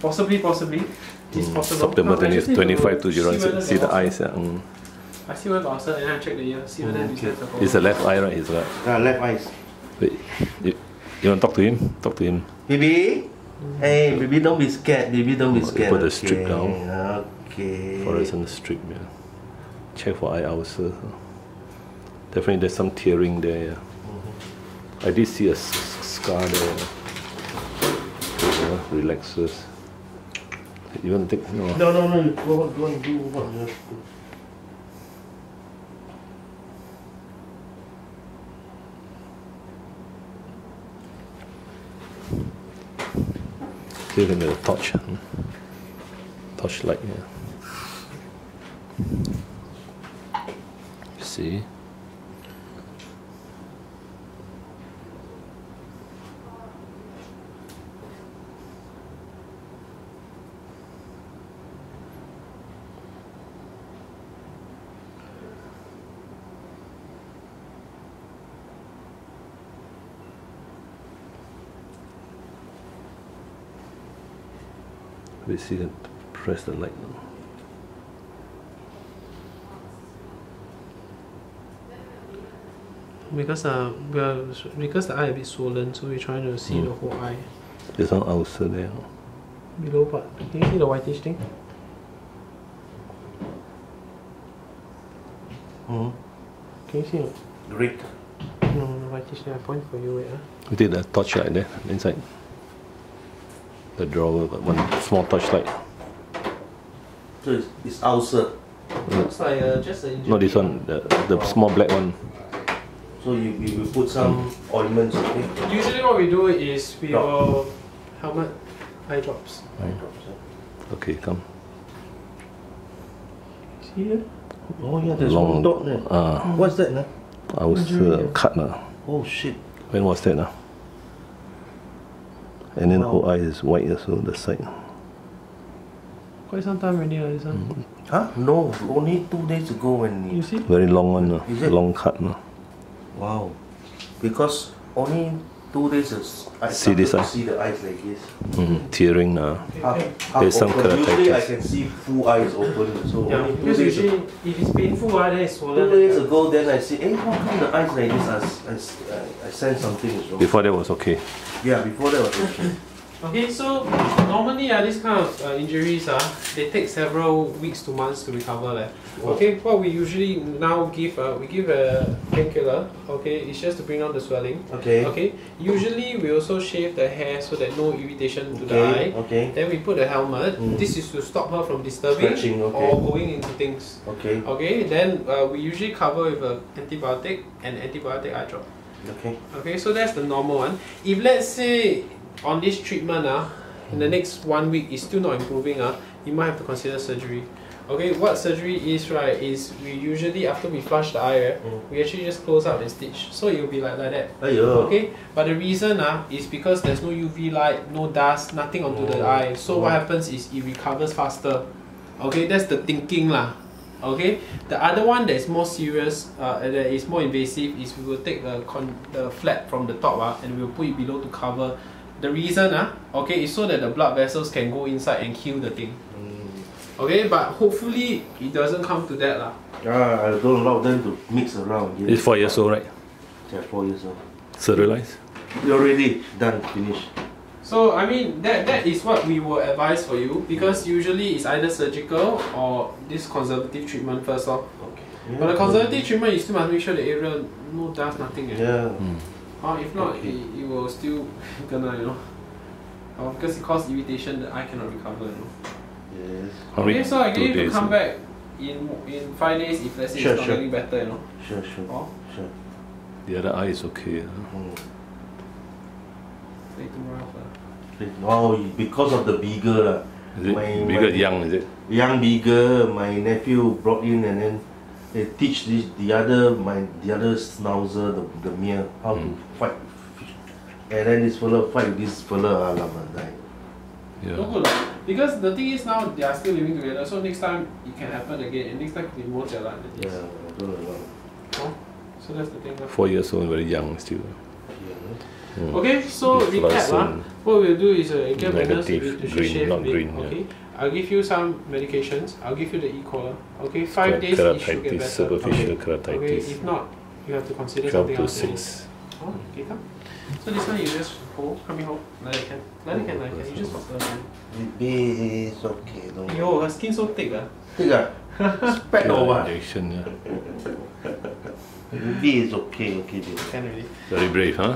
Possibly. It's possible. September No, I just need 25 to see Jurong. whether See the got eyes. I see where got ulcer and then I check the ear, see whether this is the It's the left eye, right? He's got. Left eyes. Wait, you want to talk to him? Talk to him. Baby? Hey, baby, don't be scared. Baby, don't be scared. Put the strip down. Okay. Fluorescent strip, yeah. Check for eye ulcer. Definitely there's some tearing there, yeah. I did see a scar there. Relaxes. You want to take? No. No. Go on, do what you have to do. Give him a torch. Torchlight, yeah. You see? We see them press the light now. because the eye a bit swollen, so we're trying to see the whole eye. There's some ulcer there. Below part. Can you see the whitish thing? Can you see it? Great. No, the whitish thing. I point for you. Wait, We did a torchlight there inside. The drawer got one small torchlight. So it's ulcer. Looks like just an injury. No, this one, the small black one. So you put some ointments, okay? Usually what we do is we will helmet eye drops. Okay, come. See here? Oh yeah, there's Long one dot there. What's that now? Ulcer cut now. Oh shit. When was that now? And then whole eye is white also, the side. Quite some time already, this one. Huh? No, only 2 days ago when You see? Very long one, Is it? long cut. No? Wow. Because only 2 days I See this started to eye? see the eyes like this. Tearing now. Half There's some open. Usually I keratitis. can see full eyes open. So Yeah, only 2 because days usually if it's painful, then it's swollen. 2 days ago, then I see, how come the eyes like this? I sense something is wrong. Before that was okay. Yeah, before that was okay. Okay, so normally these kind of injuries they take several weeks to months to recover. Okay, what we usually now give we give a painkiller. Okay, it's just to bring down the swelling. Okay. Okay. Usually we also shave the hair so that no irritation to the eye. Okay. Then we put a helmet. This is to stop her from disturbing Scratching, okay. or going into things. Okay. Okay. Then we usually cover with an antibiotic and antibiotic eye drop. Okay. Okay, so that's the normal one. If let's say on this treatment in the next 1 week is still not improving you might have to consider surgery. Okay, what surgery is is we usually after we flush the eye we actually just close up and stitch, so it will be like that. Aiyo. Okay, but the reason is because there's no UV light, no dust, nothing onto the eye, so what happens is it recovers faster. Okay, that's the thinking Okay, the other one that is more serious, that is more invasive, is we will take the flap from the top and we will put it below to cover. The reason okay, is so that the blood vessels can go inside and heal the thing. Okay, but hopefully it doesn't come to that I don't allow them to mix around. It's 4 years old, right? Yeah, 4 years old. Sterilized? You're ready. Done. Finished. So I mean that is what we will advise for you, because usually it's either surgical or this conservative treatment first Okay. Yeah. But the conservative treatment you still must make sure the area no dust, nothing. Yeah. If not it will still gonna because it causes irritation, the eye cannot recover. Yes. Okay, so I get you to 2 days, come back in 5 days if let's say it's not getting better. Sure. Oh. Sure. The other eye is okay. Say tomorrow. Oh, because of the bigger Is it bigger, young, is it? young bigger, my nephew brought in, and then they teach the other schnauzer, the male, how to fight. And then this fella fight with this fella, alamak, die. Yeah. No good because the thing is now they are still living together, so next time it can happen again, and next time it will be more jialat than this. Yeah, I don't know. Oh, so that's the thing. 4 years old, very young still. Yeah. Okay, so recap. Fluorescent. What we'll do is get Magnus Negative, to green, shave not a bit, green, yeah. okay? I'll give you some medications. I'll give you the E-collar. Okay, 5 days it should get Keratitis, better. superficial Okay, keratitis. if not, you have to consider 12 something to else. 6. Oh, okay, come. So this one you just hold, come here, hold. Like that can. Like that can. You just hold the Maybe it's okay. No. Yo, her skin so thick. Think spec or what? Injection, yeah. Maybe it's okay. Okay. Can already. Very brave, huh?